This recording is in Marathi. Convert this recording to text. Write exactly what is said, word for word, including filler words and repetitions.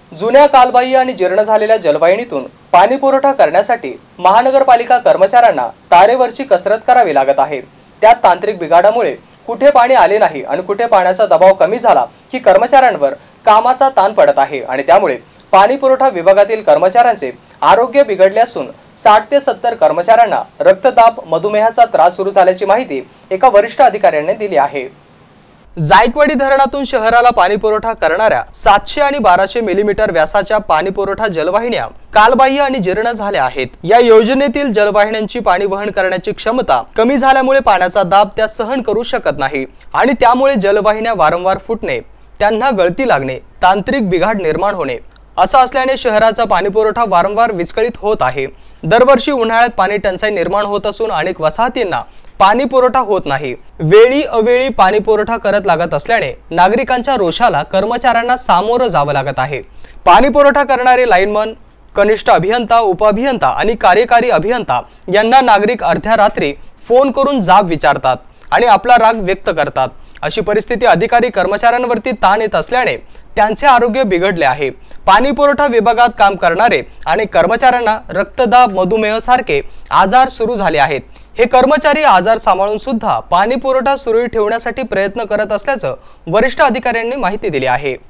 जुन्या कालबाह्य आणि जीर्ण झालेल्या जलवाहिनीतून पाणी पुरवठा करण्यासाठी महानगरपालिका कर्मचाऱ्यांना तारेवरची कसरत करावी लागत आहे। त्यात तांत्रिक बिघाडामुळे कुठे पाणी आले नाही आणि कुठे पाण्याचा दबाव कमी झाला की कर्मचाऱ्यांवर कामाचा ताण पडत आहे आणि त्यामुळे पाणी पुरवठा विभागातील कर्मचाऱ्यांचे आरोग्य बिघडले असून साठ ते सत्तर कर्मचाऱ्यांना रक्तदाब मधुमेहाचा त्रास सुरू झाल्याची माहिती एका वरिष्ठ अधिकाऱ्याने दिली आहे। जायकवाडी धरणातून शहराला पाणी पुरवठा करणाऱ्या सातशे आणि बाराशे मिलीमीटर व्यासाच्या पाणी पुरवठा जलवाहिन्या कालबाह्य आणि जीर्ण झाल्या आहेत। या योजनेतील जलवाहिन्यांची पाणी वहन करण्याची क्षमता कमी झाल्यामुळे पाण्याचा दाब त्या सहन करू शकत नाही आणि त्यामुळे जलवाहिन्या वारंवार फुटणे, त्यांना गळती लागणे, तांत्रिक बिघाड निर्माण होणे असं असल्याने शहराचा पाणी पुरवठा वारंवार विस्कळीत होत आहे। दरवर्षी उन्हाळ्यात पाणी टंचाई निर्माण होत असून अनेक वसाहतींना पाणी पुरवठा होत नाही। वेळी अवेळी पाणी पुरवठा करत लागत असल्याने नागरिकांच्या रोषाला कर्मचाऱ्यांना सामोरं जावं लागत आहे। पाणी पुरवठा करणारे लाईनमन, कनिष्ठ अभियंता, उपअभियंता आणि कार्यकारी अभियंता यांना नागरिक अर्ध्या रात्री फोन करून जाब विचारतात आणि आपला राग व्यक्त करतात। अशी परिस्थिती अधिकारी कर्मचाऱ्यांवरती ताण येत असल्याने त्यांचे आरोग्य बिघडले आहे। पाणी पुरवठा विभागात काम करणारे आणि कर्मचाऱ्यांना रक्तदाब, मधुमेह सारखे आजार सुरू झाले आहेत। हे कर्मचारी आजार सांभाळून सुद्धा पाणी पुरवठा सुरळीत ठेवण्यासाठी प्रयत्न करत असल्याचं वरिष्ठ अधिकाऱ्यांनी माहिती दिली आहे।